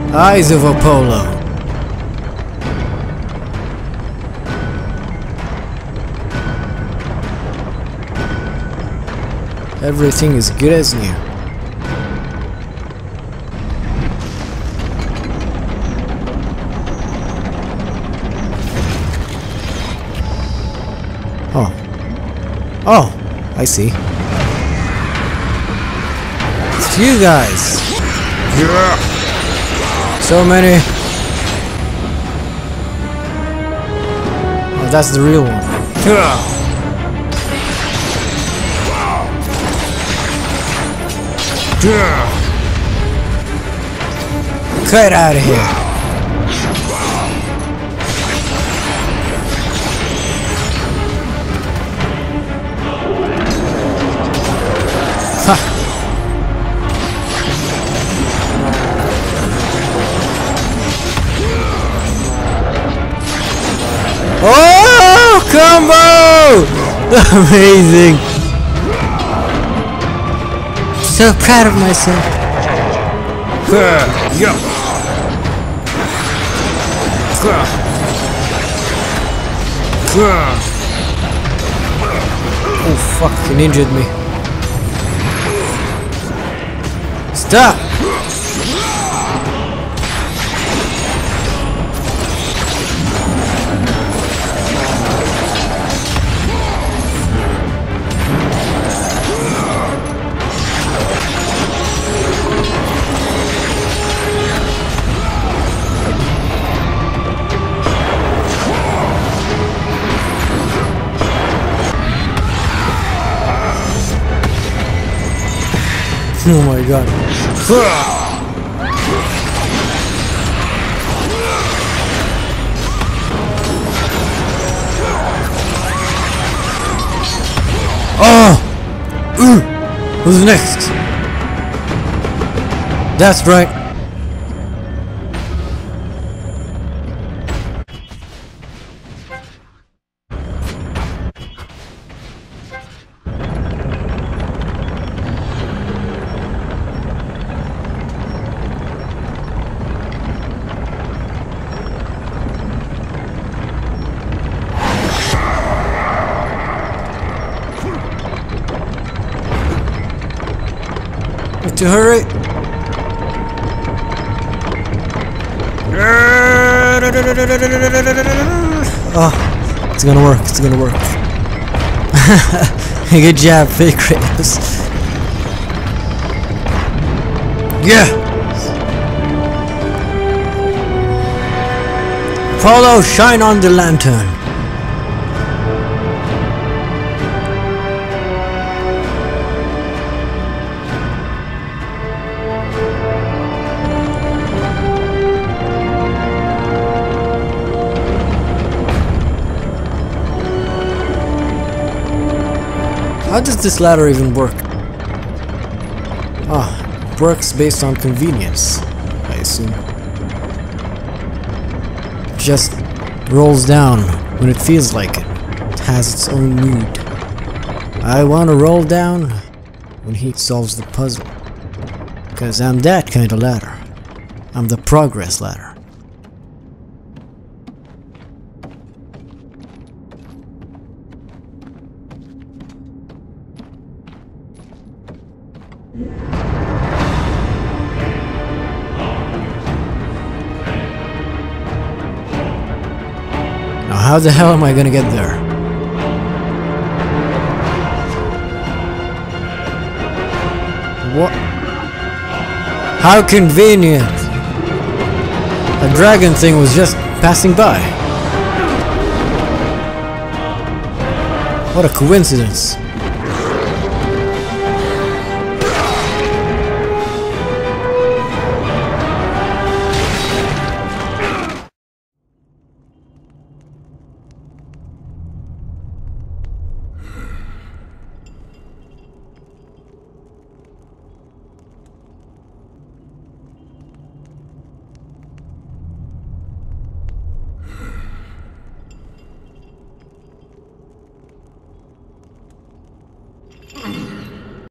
Eyes of Apollo. Everything is good as new. Oh. Oh, I see. It's you guys. Yeah. So many. Oh, that's the real one. Yeah. Get out of here. Ha. Oh, combo! Amazing. So proud of myself. Yeah. Oh fuck, he injured me. Stop! Oh my god. Oh! Who's next? That's right. To hurry! Oh, it's gonna work, it's gonna work. Good job, fake Kratos. Yeah! Apollo, shine on the lantern. How does this ladder even work? Ah, it works based on convenience, I assume. It just rolls down when it feels like it. It has its own mood. I want to roll down when he solves the puzzle. Because I'm that kind of ladder. I'm the progress ladder. Now how the hell am I gonna get there? What? How convenient! A dragon thing was just passing by. What a coincidence.